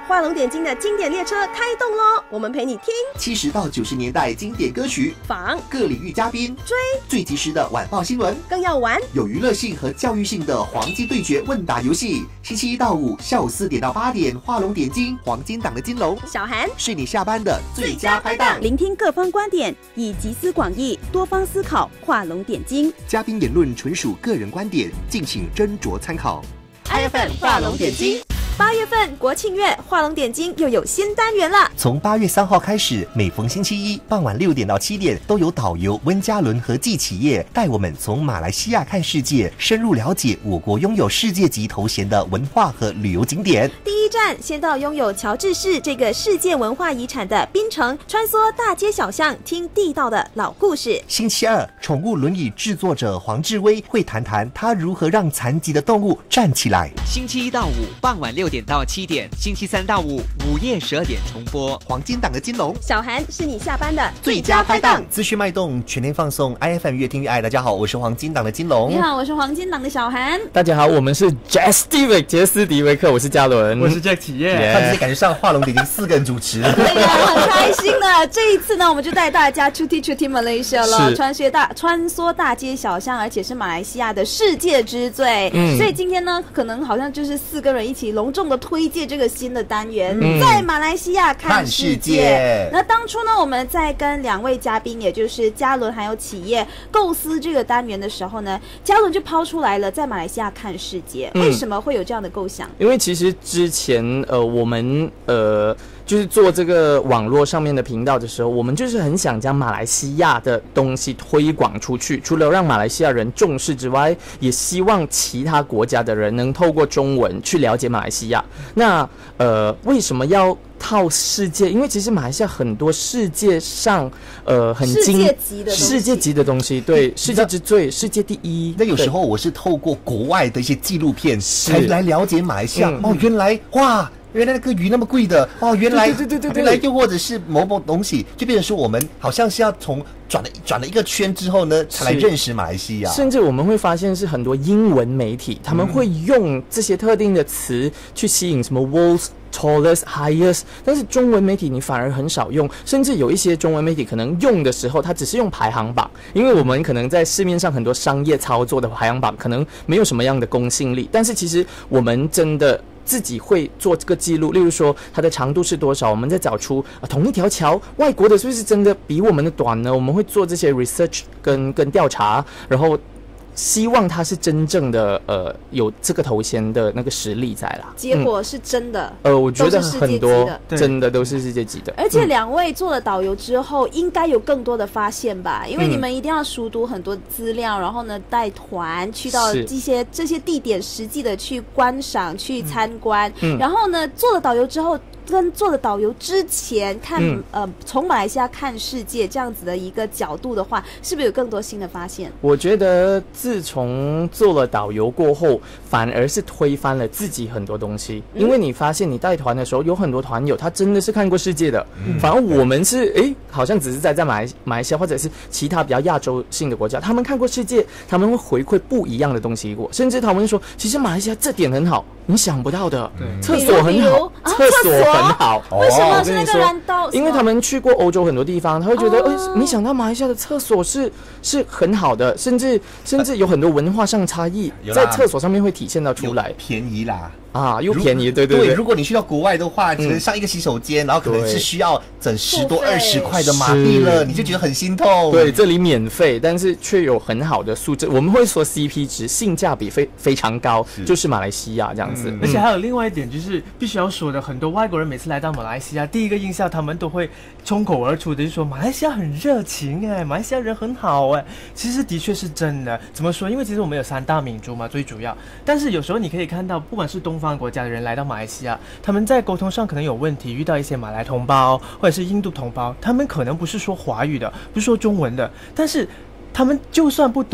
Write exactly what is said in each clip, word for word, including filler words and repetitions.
画龙点睛的经典列车开动咯，我们陪你听七十到九十年代经典歌曲， 访各领域嘉宾， 追最及时的晚报新闻， 更要玩有娱乐性和教育性的黄金对决问答游戏。星期一到五下午四点到八点，画龙点睛，黄金档的金龙小涵是你下班的最佳拍档。 聆听各方观点，以集思广益，多方思考，画龙点睛。 嘉宾言论纯属个人观点，敬请斟酌参考。I F M 画龙点睛。 八月份国庆月，画龙点睛又有新单元了。 从八月三号开始，每逢星期一傍晚六点到七点，都有导游温嘉伦和季企业带我们从马来西亚看世界，深入了解我国拥有世界级头衔的文化和旅游景点。 第一站，先到拥有乔治市这个世界文化遗产的槟城，穿梭大街小巷，听地道的老故事。 星期二，宠物轮椅制作者黄志威会谈谈他如何让残疾的动物站起来。 星期一到五傍晚六点到七点，星期三到五午夜十二点重播。 黄金档的金龙， 小涵是你下班的最佳拍档。资讯脉动，全天放送 ，I F M 越听越爱。大家好，我是黄金档的金龙。 你好，我是黄金档的小涵。 大家好，我们是 Jazz Steve 杰斯迪维克，我是嘉伦， 我是 Jack 企业。 他直接感觉上画龙点睛四个人主持。 对呀，很开心的。这一次呢，我们就带大家 Cuti Cuti Malaysia 了，穿梭大穿梭大街小巷，而且是马来西亚的世界之最。嗯，所以今天呢，可能好像就是四个人一起隆重的推介这个新的单元，嗯、在马来西亚看世界。世界那当初呢，我们在跟两位嘉宾，也就是嘉伦还有企业构思这个单元的时候呢，嘉伦就抛出来了，在马来西亚看世界。嗯、为什么会有这样的构想？ 因为其实之前呃，我们呃。就是做这个网络上面的频道的时候，我们就是很想将马来西亚的东西推广出去，除了让马来西亚人重视之外，也希望其他国家的人能透过中文去了解马来西亚。那呃，为什么要套世界？因为其实马来西亚很多世界上呃很精世界级的世界级的东西，对，世界之最，世界第一。 那有时候我是透过国外的一些纪录片才来了解马来西亚。嗯、哦，原来哇！原来那个鱼那么贵的哦，原来对对对对对， 原来又或者是某某东西，就变成说我们好像是要从转了转了一个圈之后呢，才来认识马来西亚。 甚至我们会发现是很多英文媒体，他们会用这些特定的词去吸引什么 world's tallest highest， 但是中文媒体你反而很少用，甚至有一些中文媒体可能用的时候，它只是用排行榜，因为我们可能在市面上很多商业操作的排行榜可能没有什么样的公信力，但是其实我们真的自己会做这个记录，例如说它的长度是多少，我们再找出、啊、同一条桥外国的是不是真的比我们的短呢？我们会做这些 research 跟跟调查，然后希望他是真正的呃有这个头衔的那个实力在啦。 结果是真的、 嗯、呃我觉得很多真的都是世界级的。 而且两位做了导游之后、嗯、应该有更多的发现吧，因为你们一定要熟读很多资料、嗯、然后呢带团去到这些这些地点实际的去观赏去参观、嗯、然后呢做了导游之后跟做了导游之前看、嗯、呃从马来西亚看世界这样子的一个角度的话，是不是有更多新的发现？ 我觉得自从做了导游过后，反而是推翻了自己很多东西、嗯、因为你发现你带团的时候有很多团友他真的是看过世界的、嗯、反而我们是诶好像只是在在马来马来西亚或者是其他比较亚洲性的国家，他们看过世界，他们会回馈不一样的东西给我，甚至他们说其实马来西亚这点很好，你想不到的，厕所很好，厕所很好。 为什么是那个蓝道？ 因为他们去过欧洲很多地方，他会觉得，哎、哦，没想到马来西亚的厕所是是很好的，甚至甚至有很多文化上差异，在厕所上面会体现到出来。 便宜啦。 啊，又便宜，对对对, 对。 如果你去到国外的话，可能上一个洗手间、嗯，然后可能是需要整十多二十块的马币了，你就觉得很心痛。 对，这里免费，但是却有很好的素质。我们会说 C P 值，性价比非非常高，是就是马来西亚这样子、嗯。 而且还有另外一点，就是必须要说的，很多外国人每次来到马来西亚，第一个印象他们都会冲口而出的，就说马来西亚很热情哎，马来西亚人很好哎。其实的确是真的。怎么说？因为其实我们有三大民族嘛，最主要。但是有时候你可以看到，不管是东方国家的人来到马来西亚，他们在沟通上可能有问题，遇到一些马来同胞或者是印度同胞，他们可能不是说华语的，不是说中文的，但是他们就算不懂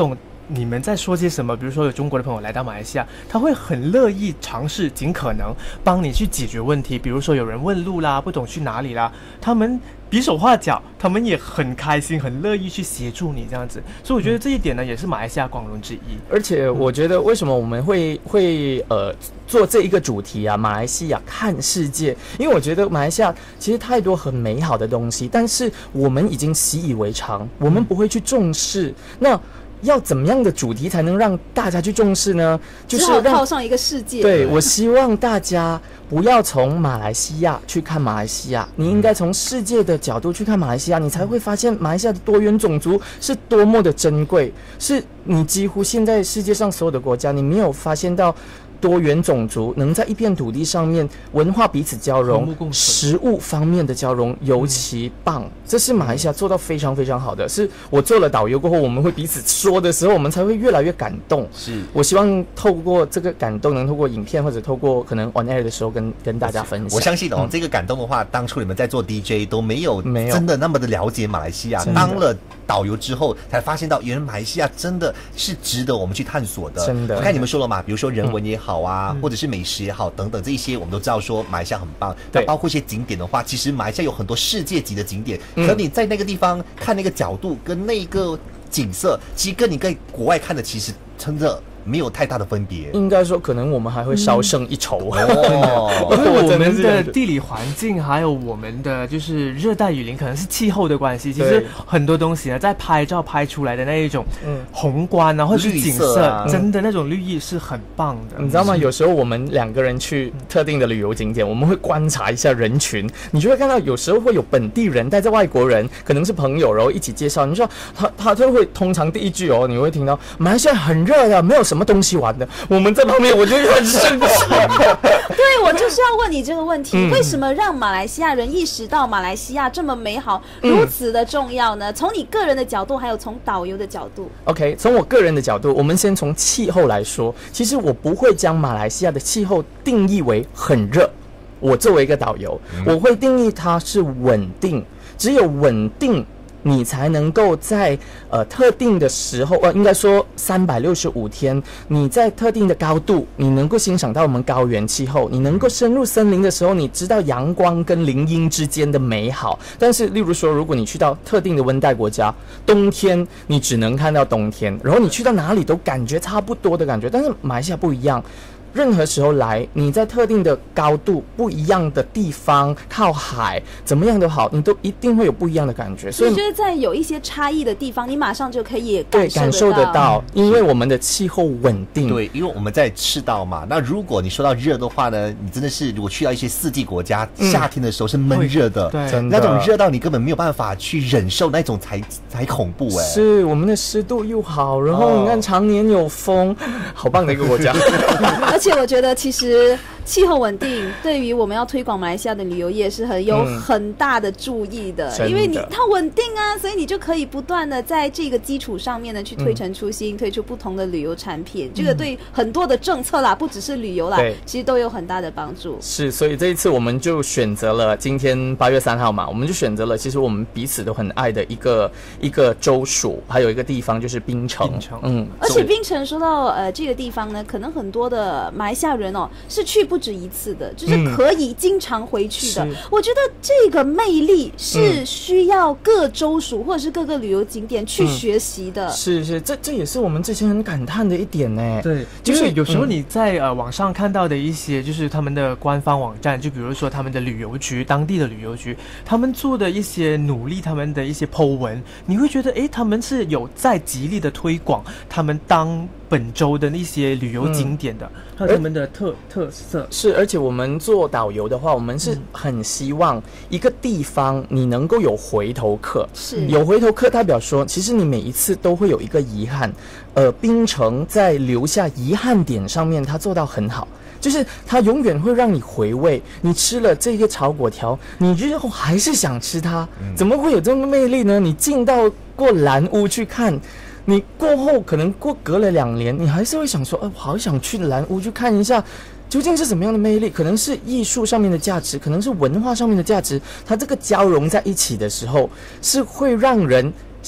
你们在说些什么，比如说有中国的朋友来到马来西亚，他会很乐意尝试尽可能帮你去解决问题，比如说有人问路啦，不懂去哪里啦，他们比手画脚，他们也很开心很乐意去协助你这样子，所以我觉得这一点呢也是马来西亚光荣之一。 而且我觉得为什么我们会会呃做这一个主题啊，马来西亚看世界，因为我觉得马来西亚其实太多很美好的东西，但是我们已经习以为常，我们不会去重视。那要怎么样的主题才能让大家去重视呢？就是让套上一个世界。 对，我希望大家不要从马来西亚去看马来西亚，你应该从世界的角度去看马来西亚，你才会发现马来西亚的多元种族是多么的珍贵，是你几乎现在世界上所有的国家，你没有发现到多元种族能在一片土地上面文化彼此交融，食物方面的交融尤其棒、嗯、这是马来西亚做到非常非常好的，是我做了导游过后我们会彼此说的时候我们才会越来越感动。 是我希望透过这个感动能透过影片或者透过可能 on air 的时候跟跟大家分享。 我相信哦、嗯、这个感动的话，当初你们在做 D J 都没有真的那么的了解马来西亚，当了导游之后才发现到原来马来西亚真的是值得我们去探索的。 真的， 我看你们说了嘛，比如说人文也好啊、嗯、或者是美食也好等等，这一些我们都知道说马来西亚很棒。那包括一些景点的话，其实马来西亚有很多世界级的景点、嗯、可你在那个地方看那个角度跟那个景色，其实跟你在国外看的其实真的没有太大的分别，应该说可能我们还会稍胜一筹、嗯、 哦，因为我们的地理环境还有我们的就是热带雨林，可能是气候的关系，其实很多东西呢在拍照拍出来的那一种宏观啊或者是景色、啊、真的那种绿意是很棒的。 你知道吗？有时候我们两个人去特定的旅游景点，我们会观察一下人群，你就会看到有时候会有本地人带着外国人，可能是朋友，然后一起介绍，你说他他就会通常第一句哦，你会听到马来西亚很热的，没有什么什么东西玩的，我们在旁边我就很生气。 对，我就是要问你这个问题、嗯、为什么让马来西亚人意识到马来西亚这么美好、嗯、如此的重要呢？从你个人的角度还有从导游的角度。 OK， 从我个人的角度，我们先从气候来说，其实我不会将马来西亚的气候定义为很热，我作为一个导游、嗯、我会定义它是稳定，只有稳定你才能够在呃特定的时候，呃，应该说三百六十五天，你在特定的高度，你能够欣赏到我们高原气候，你能够深入森林的时候，你知道阳光跟林荫之间的美好。但是，例如说，如果你去到特定的温带国家，冬天你只能看到冬天，然后你去到哪里都感觉差不多的感觉。但是马来西亚不一样。任何时候来，你在特定的高度、不一样的地方、靠海，怎么样都好，你都一定会有不一样的感觉。 所以，就是在有一些差异的地方，你马上就可以感受得到。对， 感受得到，因为我们的气候稳定。 对，因为我们在赤道嘛。那如果你说到热的话呢，你真的是如果去到一些四季国家，嗯、夏天的时候是闷热的， 对， 那种热到你根本没有办法去忍受，那种才才恐怖哎、欸。 是，我们的湿度又好，然后你看常年有风，哦、好棒的一个国家。 而且我觉得其实气候稳定对于我们要推广马来西亚的旅游业是很有很大的注意的、嗯、因为你它稳定啊，所以你就可以不断的在这个基础上面呢去推陈出新、嗯、推出不同的旅游产品、嗯、这个对很多的政策啦，不只是旅游啦，其实都有很大的帮助。 是，所以这一次我们就选择了今天八月三号嘛，我们就选择了其实我们彼此都很爱的一个一个州属，还有一个地方就是槟城。 槟城， 嗯， 而且槟城说到呃这个地方呢，可能很多的马来西亚人哦是去不止一次的，就是可以经常回去的、嗯、我觉得这个魅力是需要各州属或者是各个旅游景点去学习的、嗯、 是是，这这也是我们之前很感叹的一点呢。 对，就是有时候你在、嗯、呃网上看到的一些就是他们的官方网站，就比如说他们的旅游局，当地的旅游局他们做的一些努力，他们的一些 po 文，你会觉得诶他们是有在极力的推广他们当本州的那些旅游景点的、嗯、还有他们的特特色。 是，而且我们做导游的话，我们是很希望一个地方你能够有回头客。 是， 有回头客代表说其实你每一次都会有一个遗憾。呃，槟城在留下遗憾点上面它做到很好，就是它永远会让你回味，你吃了这个炒粿条，你日后还是想吃它、嗯、怎么会有这种魅力呢？你进到过蓝屋去看，你过后可能过隔了两年，你还是会想说，呃，我好想去蓝屋去看一下究竟是什么样的魅力，可能是艺术上面的价值，可能是文化上面的价值，它这个交融在一起的时候是会让人想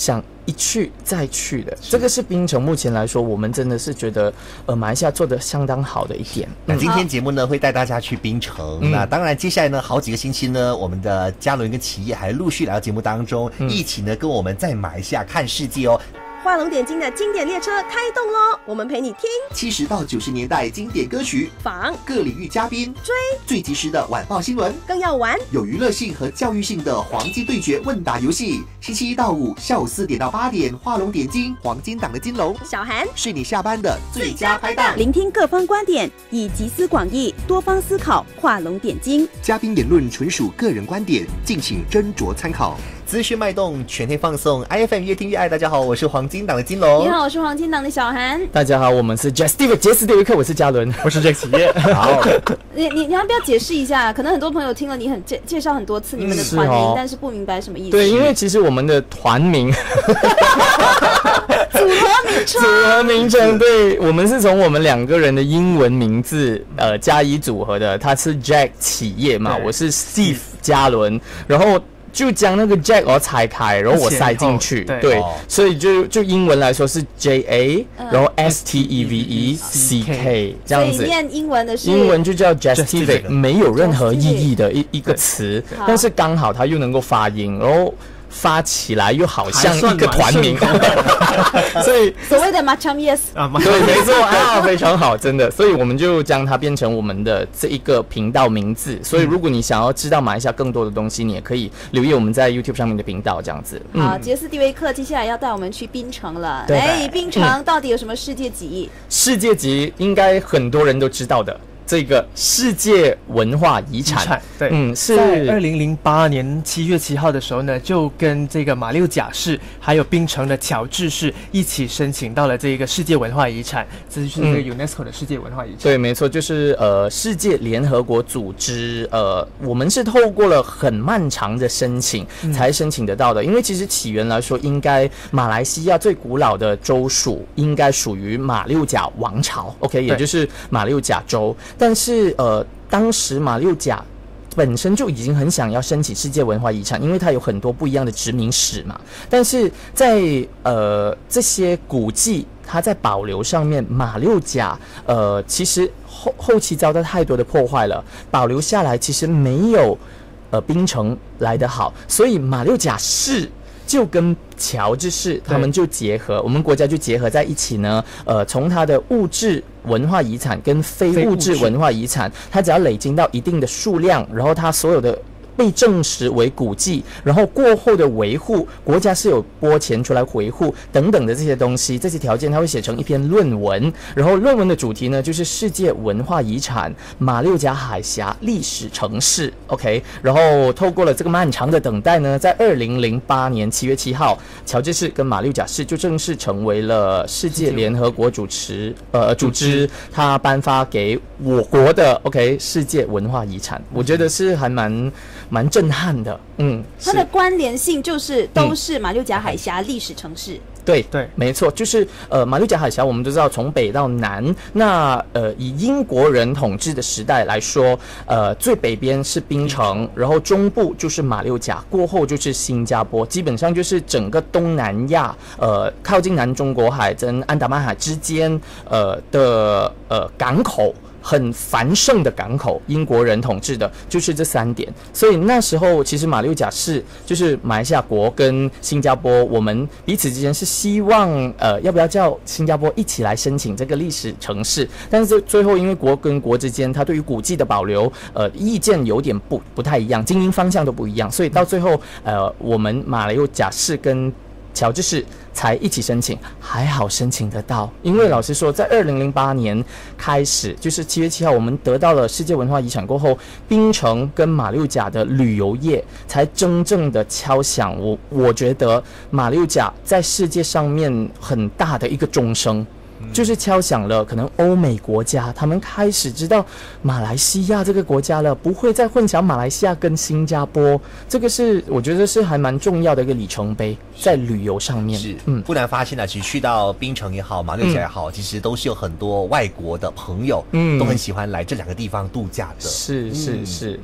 一去再去的。这个是槟城目前来说，我们真的是觉得呃马来西亚做的相当好的一点。 那今天节目呢会带大家去槟城，嗯、那当然接下来呢好几个星期呢，我们的嘉伦跟企业还陆续来到节目当中，嗯、一起呢跟我们在马来西亚看世界哦。 画龙点睛的经典列车开动咯，我们陪你听七十到九十年代经典歌曲， 访各领域嘉宾， 追最及时的晚报新闻， 更要玩有娱乐性和教育性的黄金对决问答游戏。星期一到五下午四点到八点，画龙点睛，黄金档的金龙小涵是你下班的最佳拍档， 聆听各方观点，以集思广益，多方思考，画龙点睛。 嘉宾言论纯属个人观点，敬请斟酌参考。资讯脉动，全天放送 ，I F M 越听越爱。大家好，我是黄金档的金龙。 你好，我是黄金档的小涵。 大家好，我们是 Just Steve 杰斯蒂维克，我是嘉伦， 我是 Jack 企业。 好， 你你你要不要解释一下？可能很多朋友听了你很介介绍很多次你们的团名，嗯哦、但是不明白什么意思。 对，因为其实我们的团名组合名称， 组合名称，对，我们是从我们两个人的英文名字呃加以组合的。他是 Jack 企业嘛，我是 Steve 嘉伦，然后。就将那个 Jack 我拆开，然后我塞进去，对，对哦、所以就就英文来说是 J A，、嗯、然后 S T E V E C K 这样子。 所以念英文的是英文就叫 Justific， 没有任何意义的一一个词，但是刚好它又能够发音，然后。发起来又好像一个团名，所以所谓的 macam yes 啊，对，没错啊，非常好，真的，所以我们就将它变成我们的这一个频道名字。所以如果你想要知道马来西亚更多的东西，你也可以留意我们在 YouTube 上面的频道，这样子。 嗯、好，杰斯蒂维克接下来要带我们去槟城了。哎，槟城到底有什么世界级？ 嗯、世界级应该很多人都知道的。这个世界文化遗产，遗产对，嗯，是在二零零八年七月七号的时候呢，就跟这个马六甲市还有槟城的乔治市一起申请到了这个世界文化遗产，这就是这个 UNESCO 的世界文化遗产。嗯、 对，没错，就是呃，世界联合国组织，呃，我们是透过了很漫长的申请才申请得到的，嗯、因为其实起源来说，应该马来西亚最古老的州属应该属于马六甲王朝 ，OK， 也就是马六甲州。但是呃，当时马六甲本身就已经很想要申请世界文化遗产，因为它有很多不一样的殖民史嘛。但是在呃这些古迹，它在保留上面，马六甲呃其实后后期遭到太多的破坏了，保留下来其实没有呃槟城来得好，所以马六甲市就跟乔治市他们就结合，我们国家就结合在一起呢。呃，从它的物质文化遗产跟非物质文化遗产，它只要累积到一定的数量，然后它所有的被证实为古迹，然后过后的维护，国家是有拨钱出来维护等等的这些东西，这些条件它会写成一篇论文，然后论文的主题呢就是世界文化遗产马六甲海峡历史城市 ，OK， 然后透过了这个漫长的等待呢，在二零零八年七月七号，乔治市跟马六甲市就正式成为了世界联合国主持呃组织，它颁发给我国的 OK 世界文化遗产，我觉得是还蛮。蛮震撼的，嗯， 它的关联性就是都是马六甲海峡历史城市。 嗯、对对，没错，就是呃马六甲海峡，我们都知道从北到南，那呃以英国人统治的时代来说，呃最北边是槟城，然后中部就是马六甲，过后就是新加坡，基本上就是整个东南亚，呃靠近南中国海跟安达曼海之间，呃的呃港口。很繁盛的港口，英国人统治的就是这三点，所以那时候其实马六甲市就是马来西亚国跟新加坡，我们彼此之间是希望呃要不要叫新加坡一起来申请这个历史城市，但是最后因为国跟国之间，它对于古迹的保留呃意见有点不不太一样，经营方向都不一样，所以到最后呃我们马六甲市跟乔治市才一起申请，还好申请得到。因为老实说，在二零零八年开始，就是七月七号，我们得到了世界文化遗产过后，槟城跟马六甲的旅游业才真正的敲响我我觉得马六甲在世界上面很大的一个钟声。就是敲响了可能欧美国家他们开始知道马来西亚这个国家了，不会再混淆马来西亚跟新加坡，这个是我觉得是还蛮重要的一个里程碑在旅游上面。 是，嗯，不难发现呢，其实去到槟城也好，马六甲也好，嗯、其实都是有很多外国的朋友，嗯，都很喜欢来这两个地方度假的。 是是是。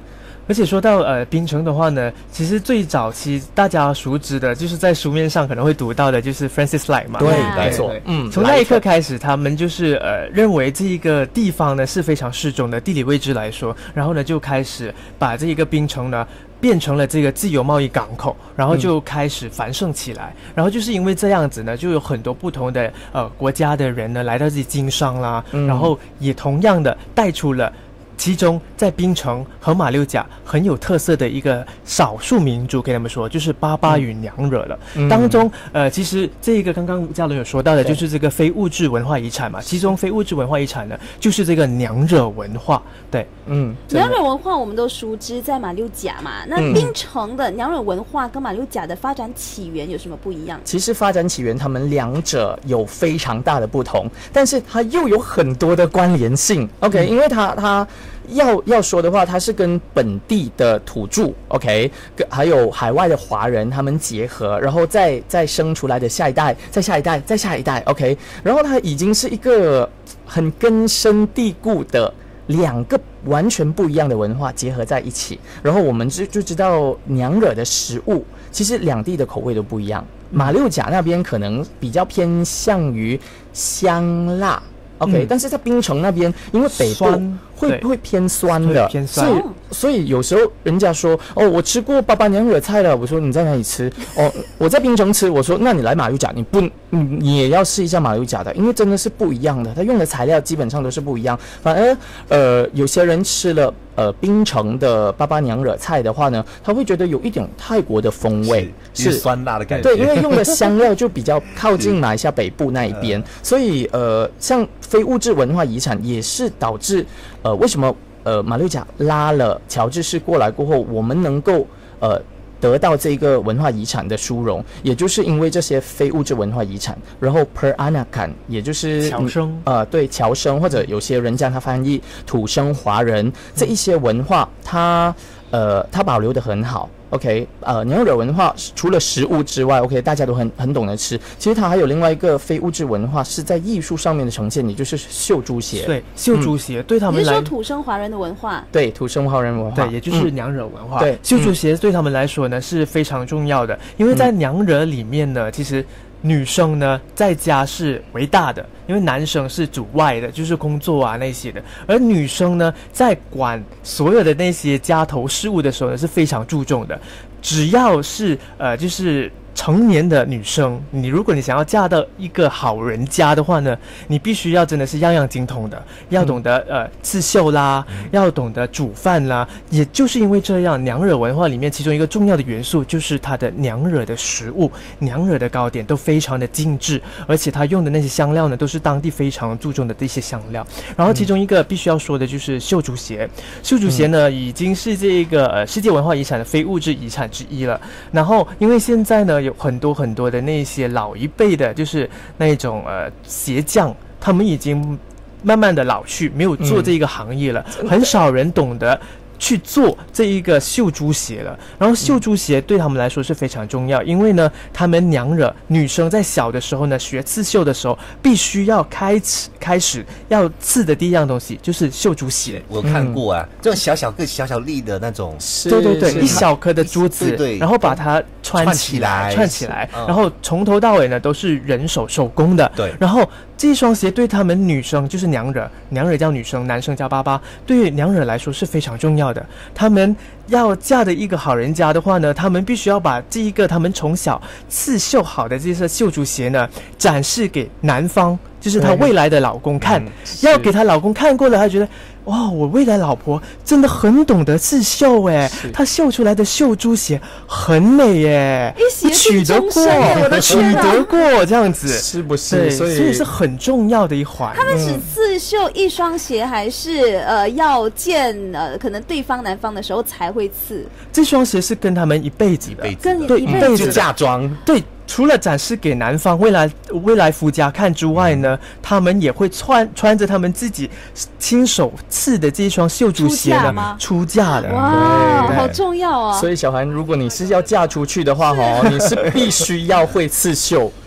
而且说到呃槟城的话呢，其实最早期大家熟知的就是在书面上可能会读到的，就是 Francis Light 嘛。 对， 没错。嗯， 从那一刻开始，他们就是呃认为这一个地方呢是非常适中的地理位置来说，然后呢就开始把这一个槟城呢变成了这个自由贸易港口，然后就开始繁盛起来。嗯、然后就是因为这样子呢，就有很多不同的呃国家的人呢来到这里经商啦，嗯、然后也同样的带出了。其中，在槟城和马六甲很有特色的一个少数民族，跟他们说，就是巴巴与娘惹了。嗯、当中，呃，其实这一个刚刚嘉伦有说到的，就是这个非物质文化遗产嘛。其中非物质文化遗产呢，就是这个娘惹文化。对， 嗯，娘惹文化我们都熟知在马六甲嘛。那槟城的娘惹文化跟马六甲的发展起源有什么不一样？ 其实发展起源，他们两者有非常大的不同，但是它又有很多的关联性。OK，、嗯、因为它它。要要说的话，它是跟本地的土著 ，OK， 还有海外的华人他们结合，然后再再生出来的下一代，再下一代，再下一代 ，OK， 然后它已经是一个很根深蒂固的两个完全不一样的文化结合在一起，然后我们就就知道娘惹的食物，其实两地的口味都不一样。马六甲那边可能比较偏向于香辣。OK，、嗯、但是在槟城那边，因为北部会会偏酸的， 偏酸， 所以所以有时候人家说哦，我吃过巴巴娘惹菜了，我说你在哪里吃？哦，我在槟城吃，我说那你来马六甲，你不你你也要试一下马六甲的，因为真的是不一样的，它用的材料基本上都是不一样。反而呃，有些人吃了呃槟城的巴巴娘惹菜的话呢，他会觉得有一点泰国的风味， 是, 是酸辣的感觉。 对，因为用的香料就比较靠近马来西亚北部那一边，所以呃，像非物质文化遗产也是导致呃为什么呃马六甲拉了乔治市过来过后，我们能够呃得到这个文化遗产的殊荣，也就是因为这些非物质文化遗产。然后 Peranakan 也就是侨生， 呃对侨生，或者有些人将它翻译土生华人，这一些文化它呃它保留得很好。OK， 呃，娘惹文化除了食物之外 ，OK， 大家都很很懂得吃。其实它还有另外一个非物质文化是在艺术上面的呈现，也就是绣珠鞋。 对，绣珠鞋、嗯、对他们来， 你是说土生华人的文化？ 对，土生华人文化， 对，也就是娘惹文化。 嗯、对， 绣珠鞋对他们来说呢是非常重要的，因为在娘惹里面呢，其实。女生呢在家是为大的，因为男生是主外的，就是工作啊那些的，而女生呢在管所有的那些家头事务的时候呢是非常注重的。只要是呃就是成年的女生，你如果你想要嫁到一个好人家的话呢，你必须要真的是样样精通的，要懂得呃刺绣啦，嗯、要懂得煮饭啦。也就是因为这样，娘惹文化里面其中一个重要的元素就是它的娘惹的食物，娘惹的糕点都非常的精致，而且它用的那些香料呢都是当地非常注重的这些香料。然后其中一个必须要说的就是绣珠鞋，绣珠鞋呢、嗯、已经是这个呃世界文化遗产的非物质遗产之一了。然后因为现在呢有很多很多的那些老一辈的，就是那种呃鞋匠，他们已经慢慢的老去，没有做这个行业了，嗯、很少人懂得去做这一个绣珠鞋了。然后绣珠鞋对他们来说是非常重要，因为呢他们娘惹女生在小的时候呢学刺绣的时候，必须要开始开始要刺的第一样东西就是绣珠鞋。 我看过啊，嗯、这种小小个小小粒的那种， 对对对，一小颗的珠子， 对对， 然后把它穿起来，串起来，嗯、然后从头到尾呢都是人手手工的。 对， 然后这双鞋对他们女生就是娘惹，娘惹叫女生，男生叫爸爸，对娘惹来说是非常重要的。他们要嫁的一个好人家的话呢，他们必须要把这一个他们从小刺绣好的这些绣珠鞋呢展示给男方，就是她未来的老公看，嗯、要给她老公看过了，他觉得哇，我未来老婆真的很懂得刺绣哎，她绣出来的绣珠鞋很美哎，取得过，取得过这样子， 是不是？ 对，所以所以是很重要的一环。 他们只刺绣一双鞋，还是呃要见呃可能对方男方的时候才会刺？ 这双鞋是跟他们一辈子的， 跟对一辈子嫁妆， 对。除了展示给男方未来未来夫家看之外呢，他们也会穿穿着他们自己亲手刺的这一双绣珠鞋呢出嫁的。 哇，好重要啊！ 所以小韩，如果你是要嫁出去的话，哦，你是必须要会刺绣。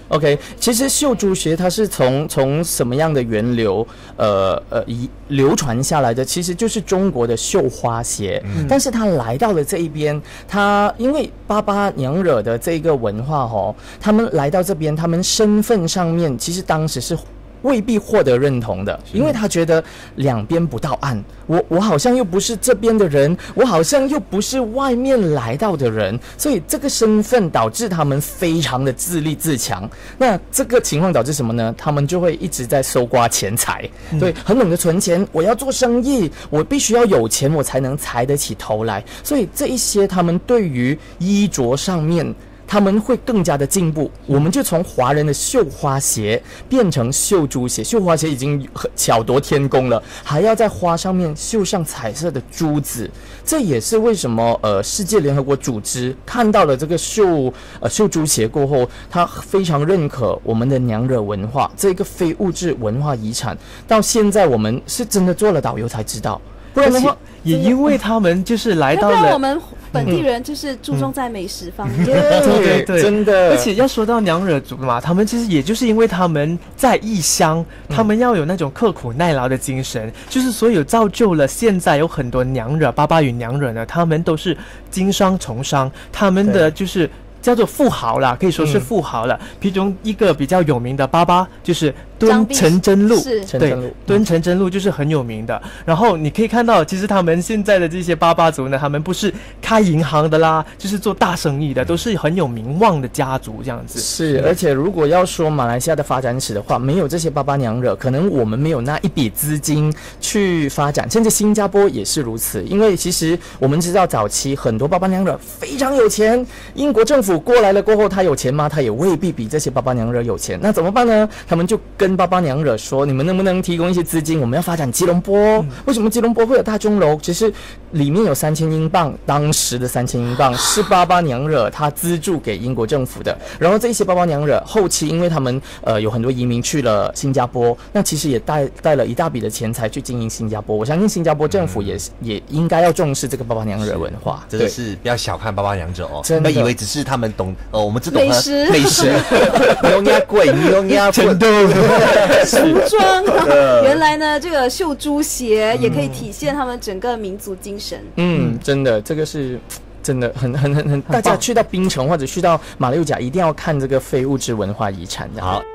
OK， 其实绣珠鞋它是从从什么样的源流呃呃遗流传下来的？其实就是中国的绣花鞋，嗯、但是它来到了这一边，它因为巴巴娘惹的这个文化哦，他们来到这边，他们身份上面其实当时是未必获得认同的，因为他觉得两边不到岸，我我好像又不是这边的人，我好像又不是外面来到的人，所以这个身份导致他们非常的自立自强。那这个情况导致什么呢？他们就会一直在搜刮钱财，嗯、对，很懂得存钱，我要做生意，我必须要有钱，我才能抬得起头来。所以这一些他们对于衣着上面，他们会更加的进步，我们就从华人的绣花鞋变成绣珠鞋。绣花鞋已经巧夺天工了，还要在花上面绣上彩色的珠子。这也是为什么呃世界联合国组织看到了这个绣呃绣珠鞋过后，他非常认可我们的娘惹文化这个非物质文化遗产。到现在我们是真的做了导游才知道，不然的话也因为他们就是来到了， 要不然我们本地人就是注重在美食方面，嗯嗯、对对对， 真的。 而且要说到娘惹族嘛，他们其实也就是因为他们在异乡，他们要有那种刻苦耐劳的精神，嗯、就是所有造就了现在有很多娘惹、巴巴与娘惹呢，他们都是经商从商，他们的就是叫做富豪啦，可以说是富豪了。其中一个比较有名的巴巴就是敦陈真路，对，敦陈真路就是很有名的。然后你可以看到，其实他们现在的这些巴巴族呢，他们不是开银行的啦，就是做大生意的，都是很有名望的家族这样子。 是，而且如果要说马来西亚的发展史的话，没有这些巴巴娘惹，可能我们没有那一笔资金去发展。甚至新加坡也是如此，因为其实我们知道早期很多巴巴娘惹非常有钱，英国政府过来了过后，他有钱吗？他也未必比这些巴巴娘惹有钱。那怎么办呢？他们就跟巴巴娘惹说，你们能不能提供一些资金？我们要发展吉隆坡。嗯、为什么吉隆坡会有大钟楼？其实里面有三千英镑，当时的三千英镑是巴巴娘惹他资助给英国政府的。然后这一些巴巴娘惹后期，因为他们呃有很多移民去了新加坡，那其实也带带了一大笔的钱财去经营新加坡。我相信新加坡政府也、嗯、也应该要重视这个巴巴娘惹文化。 真的是不要小看巴巴娘惹哦， 真的不要以为只是他们懂呃我们只懂美食美食，牛鸭贵，牛鸭真的。 服装，原来呢，这个绣珠鞋也可以体现他们整个民族精神。 嗯，真的，这个是真的很很很很，大家去到槟城或者去到马六甲，一定要看这个非物质文化遗产的。 好。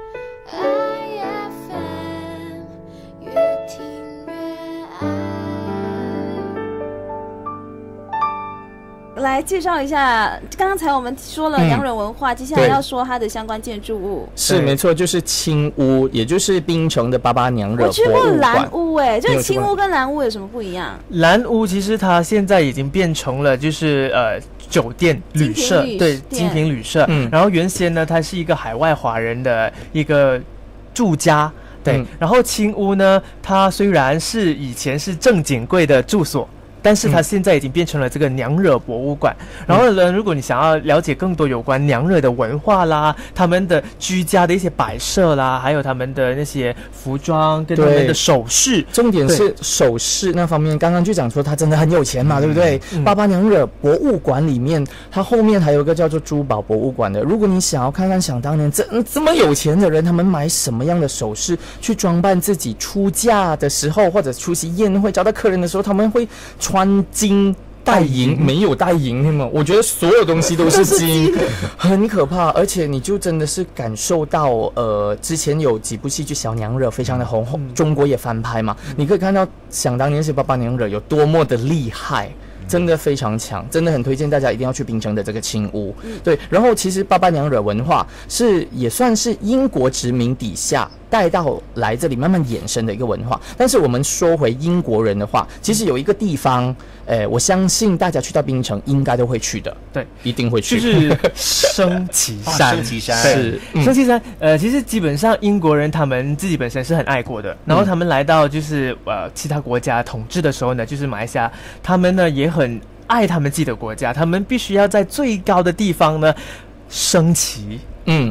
来介绍一下，刚才我们说了娘惹文化，嗯、接下来要说它的相关建筑物。 是没错，就是青屋，也就是槟城的巴巴娘惹博物馆。 我去过蓝屋，哎，就是青屋跟蓝屋有什么不一样？ 蓝屋其实它现在已经变成了就是呃酒店旅社，对，精品旅社。嗯，然后原先呢，它是一个海外华人的一个住家。对，嗯、然后青屋呢，它虽然是以前是正经柜的住所。但是它现在已经变成了这个娘惹博物馆。嗯、然后呢，如果你想要了解更多有关娘惹的文化啦，他们的居家的一些摆设啦，还有他们的那些服装跟他们的首饰， 重点是首饰那方面。刚刚就讲说他真的很有钱嘛，嗯、对不对？嗯、巴巴娘惹博物馆里面，它后面还有一个叫做珠宝博物馆的。如果你想要看看想当年这这么有钱的人，他们买什么样的首饰去装扮自己出嫁的时候，或者出席宴会招待客人的时候，他们会穿金戴银，没有戴银吗？我觉得所有东西都是金，很可怕。而且你就真的是感受到，呃，之前有几部戏剧《小娘惹》非常的红，嗯、中国也翻拍嘛，嗯、你可以看到想当年是巴巴娘惹有多么的厉害。真的非常强，真的很推荐大家一定要去槟城的这个青屋。嗯、对，然后其实巴巴娘惹文化是也算是英国殖民底下带到来这里慢慢衍生的一个文化。但是我们说回英国人的话，其实有一个地方，诶，我相信大家去到槟城应该都会去的， 对， 一定会去， 就是升旗山。 升旗山是、嗯、升旗山，呃，其实基本上英国人他们自己本身是很爱国的，然后他们来到就是呃其他国家统治的时候呢，就是马来西亚，他们呢也很爱他们自己的国家，他们必须要在最高的地方呢升旗。嗯，对，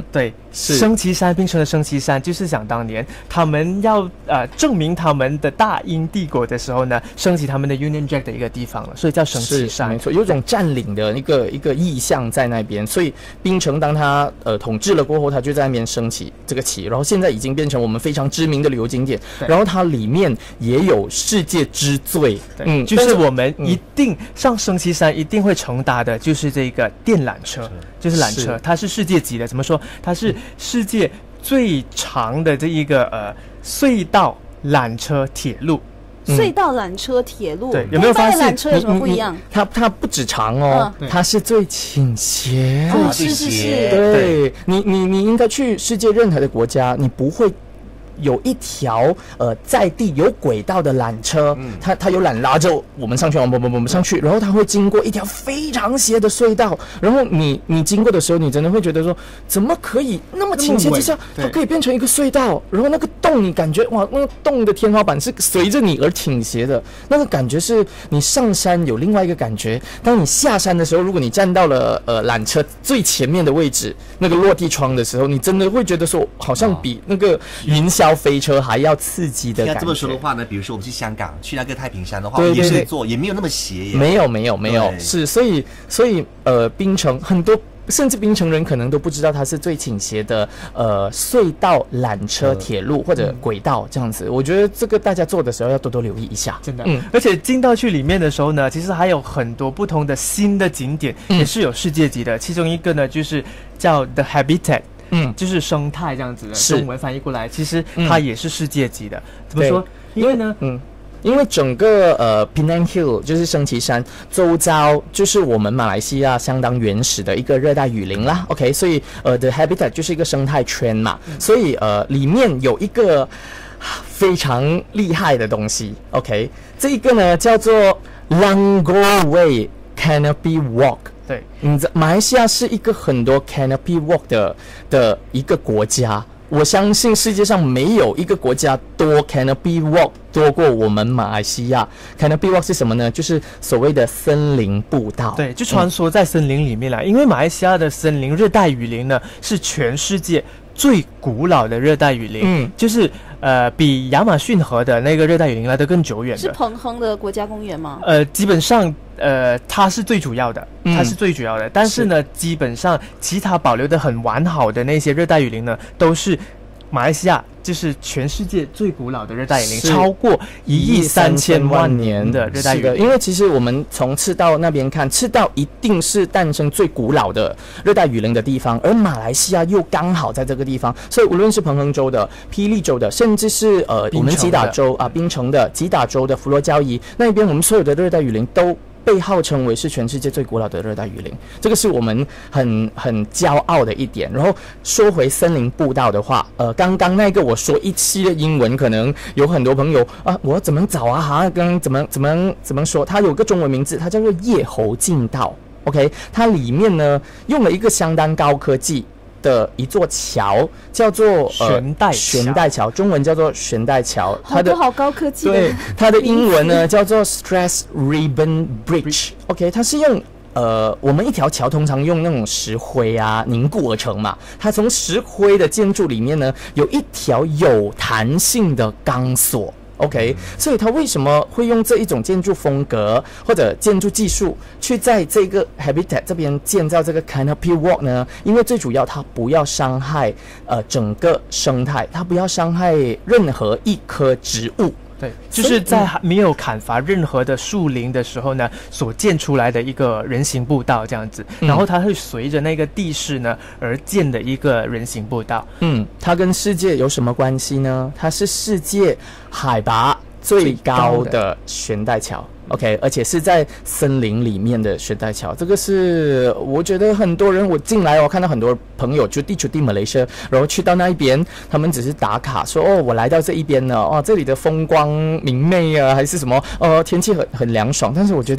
升旗山，槟城的升旗山，就是想当年他们要呃证明他们的大英帝国的时候呢，升起他们的 Union Jack 的一个地方了，所以叫升旗山。 没错，有种占领的一个一个意象在那边。所以槟城当他呃统治了过后，他就在那边升起这个旗，然后现在已经变成我们非常知名的旅游景点。然后它里面也有世界之最， 嗯，就是我们一定上升旗山一定会乘搭的，就是这个电缆车，就是缆车，它是世界级的。怎么说？它是世界最长的这一个呃隧道缆车铁路。 隧道缆车铁路， 对，有没有发现缆车有什么不一样？ 它它不止长哦， 嗯、 它是最倾斜。 哦，是是是， 对你你你应该去世界任何的国家，你不会有一条呃在地有轨道的缆车，嗯、它它有缆拉着我们上去，我们我们我们上去，然后它会经过一条非常斜的隧道，然后你你经过的时候，你真的会觉得说，怎么可以那么倾斜之下，它可以变成一个隧道，然后那个洞你感觉哇，那个洞的天花板是随着你而倾斜的，那个感觉是你上山有另外一个感觉，当你下山的时候，如果你站到了呃缆车最前面的位置，那个落地窗的时候，你真的会觉得说，好像比那个云霄飞车还要刺激的感觉。 这么说的话呢，比如说我们去香港，去那个太平山的话，对对对，也是坐，也没有那么斜耶。 没有没有没有，是所以所以呃，槟城很多。甚至槟城人可能都不知道它是最倾斜的呃隧道缆车铁路或者轨道这样子，我觉得这个大家做的时候要多多留意一下， 真的。嗯，而且进到去里面的时候呢，其实还有很多不同的新的景点，嗯、也是有世界级的。其中一个呢，就是叫 The Habitat。嗯，就是生态这样子的，中文翻译过来，其实它也是世界级的。嗯、怎么说？因为呢， 嗯。因为整个呃 Penang Hill 就是升旗山周遭就是我们马来西亚相当原始的一个热带雨林啦 ，OK， 所以呃 The Habitat 就是一个生态圈嘛，嗯、所以呃里面有一个非常厉害的东西 ，OK， 这一个呢叫做 Langor Way Canopy Walk。 对， 你知马来西亚是一个很多 Canopy Walk 的的一个国家。我相信世界上没有一个国家多 Canopy Walk 多过我们马来西亚。Canopy Walk 是什么呢？就是所谓的森林步道。 对，就穿梭在森林里面啦。嗯、因为马来西亚的森林热带雨林呢，是全世界最古老的热带雨林。嗯，就是呃比亚马逊河的那个热带雨林来得更久远的。 是彭亨的国家公园吗？ 呃，基本上呃它是最主要的。它是最主要的，但是呢，是基本上其他保留的很完好的那些热带雨林呢，都是马来西亚就是全世界最古老的热带雨林，超过一亿三千万年的热带雨林。 因为其实我们从赤道那边看，赤道一定是诞生最古老的热带雨林的地方，而马来西亚又刚好在这个地方，所以无论是彭亨州的、霹雳州的，甚至是呃我们吉打州啊、槟城的、吉打州的佛罗交怡那边，我们所有的热带雨林都被号称为是全世界最古老的热带雨林，这个是我们很很骄傲的一点。然后说回森林步道的话，呃，刚刚那个我说一期的英文，可能有很多朋友啊，我要怎么找啊？哈，刚刚怎么怎么怎么说？它有个中文名字，它叫做叶猴径道。OK， 它里面呢用了一个相当高科技的一座桥，叫做悬带桥， 悬带桥，中文叫做悬带桥。 好多好高科技的。 对，它的英文呢叫做 Stress Ribbon Bridge。OK， 它是用呃，我们一条桥通常用那种石灰啊凝固而成嘛，它从石灰的建筑里面呢有一条有弹性的钢索。OK， 所以它为什么会用这一种建筑风格或者建筑技术去在这个 Habitat 这边建造这个 Canopy Walk 呢？因为最主要它不要伤害呃整个生态，它不要伤害任何一棵植物。 对，就是在没有砍伐任何的树林的时候呢，所建出来的一个人行步道这样子，嗯、然后它会随着那个地势呢而建的一个人行步道。 嗯，它跟世界有什么关系呢？它是世界海拔最高的悬带桥。OK， 而且是在森林里面的悬带桥，这个是我觉得很多人我进来我看到很多朋友就地处地马来西亚，然后去到那一边，他们只是打卡说哦，我来到这一边了，哦，这里的风光明媚啊，还是什么，呃，天气很很凉爽，但是我觉得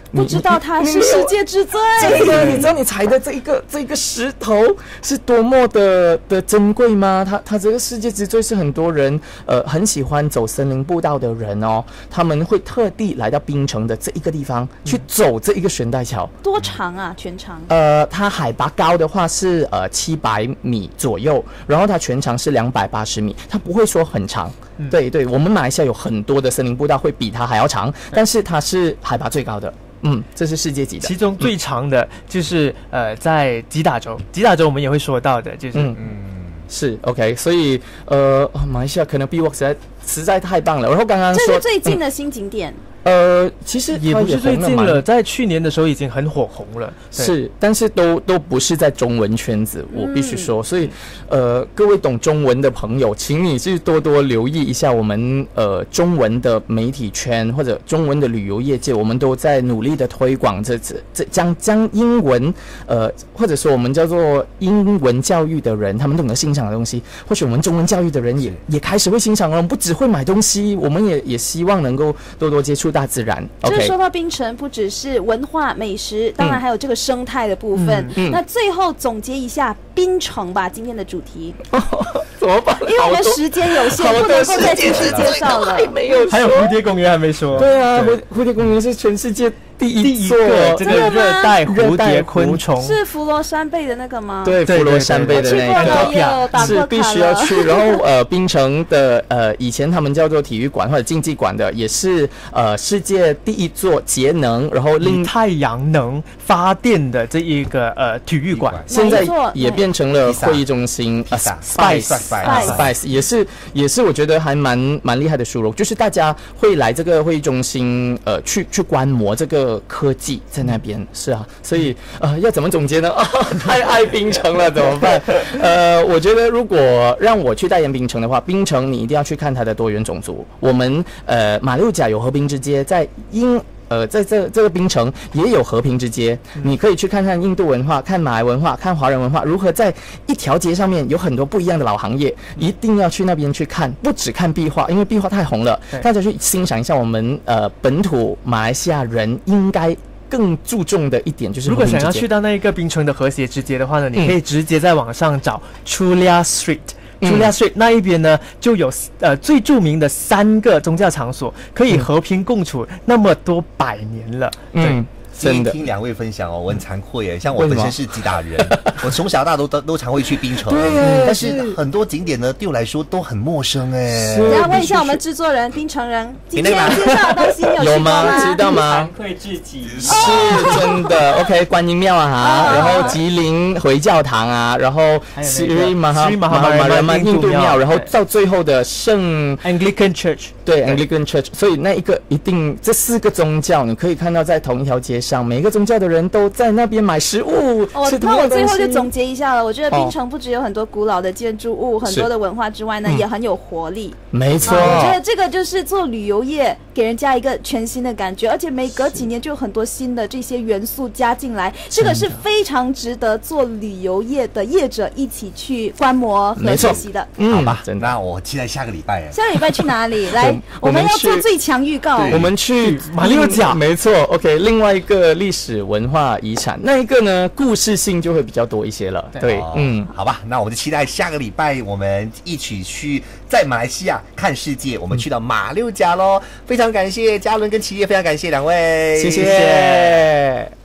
不知道它是世界之最。 这个你知道你踩的这一个这一个石头是多么的的珍贵吗？它它这个世界之最是很多人呃很喜欢走森林步道的人哦，他们会特地来到槟城的这一个地方、嗯、去走这一个悬带桥。 多长啊？全长？ 呃，它海拔高的话是呃七百米左右，然后它全长是两百八十米，它不会说很长。嗯、对对，我们马来西亚有很多的森林步道会比它还要长，但是它是海拔最高的。嗯，这是世界级的。 其中最长的就是、嗯、呃，在吉打州，吉打州我们也会说到的，就是嗯。嗯是 OK， 所以呃，马来西亚可能 B Walk 实在实在太棒了。然后刚刚说这是最近的新景点。 嗯呃，其实也不是最近了，在去年的时候已经很火红了。 是，但是都都不是在中文圈子，我必须说。嗯、所以，呃，各位懂中文的朋友，请你去多多留意一下我们呃中文的媒体圈或者中文的旅游业界，我们都在努力的推广这这这将将英文呃或者说我们叫做英文教育的人，他们懂得欣赏的东西，或许我们中文教育的人也也开始会欣赏了。我们不只会买东西，我们也也希望能够多多接触大自然。 就是说到槟城，不只是文化美食，当然还有这个生态的部分。嗯嗯、那最后总结一下槟城吧，今天的主题。 怎么办？ 因为我们时间有限，不能够再继续介绍了。 没有，还有蝴蝶公园还没说。 对啊，蝴蝴蝶公园是全世界第一座这个热带蝴蝶昆虫， 是佛罗山贝的那个吗？ 对，佛罗山贝的那个是必须要去。然后呃，槟城的呃以前他们叫做体育馆或者竞技馆的，也是呃世界第一座节能然后令太阳能发电的这一个呃体育馆， 现在也变成了会议中心。呃 ，Spice Spice 也是也是我觉得还蛮蛮厉害的殊荣，就是大家会来这个会议中心呃去去观摩这个科技在那边。是啊，所以呃要怎么总结呢？哦、太爱槟城了怎么办？呃，我觉得如果让我去代言槟城的话，槟城你一定要去看它的多元种族。我们呃马六甲有和平之街，在英。呃，在这这个槟城也有和平之街，嗯、你可以去看看印度文化，看马来文化，看华人文化，如何在一条街上面有很多不一样的老行业，一定要去那边去看，不只看壁画，因为壁画太红了，大家去欣赏一下我们呃本土马来西亚人应该更注重的一点就是， 如果想要去到那一个槟城的和谐之街的话呢，你可以直接在网上找 Chulia Street。Chulia Street 那一边呢，就有呃最著名的三个宗教场所，可以和平共处那么多百年了。 嗯， 真的听两位分享哦，我很惭愧耶。像我本身是吉打人，我从小到大都都都常会去槟城， 对， 但是很多景点呢对我来说都很陌生哎。 等下问一下我们制作人槟城人，今天介绍的东西有有吗？知道吗？ 惭愧至极， 是真的。OK， 观音庙啊，然后吉林回教堂啊，然后 Sri Mahamad 印度庙，然后到最后的圣 Anglican Church， 对 Anglican Church， 所以那一个一定这四个宗教你可以看到在同一条街上，每个宗教的人都在那边买食物。 哦，那我最后就总结一下了，我觉得槟城不只有很多古老的建筑物、很多的文化之外呢，也很有活力。 没错， 我觉得这个就是做旅游业给人家一个全新的感觉，而且每隔几年就有很多新的这些元素加进来，这个是非常值得做旅游业的业者一起去观摩和学习的。 嗯，好吧，那我期待下个礼拜。 下个礼拜去哪里？来，我们要做最强预告。 我们去马六甲，没错。OK， 另外一个历史文化遗产，那一个呢，故事性就会比较多一些了。对， 哦、嗯，好吧，那我们就期待下个礼拜我们一起去在马来西亚看世界，我们去到马六甲咯。非常感谢嘉伦跟齐烨，非常感谢两位， 谢谢。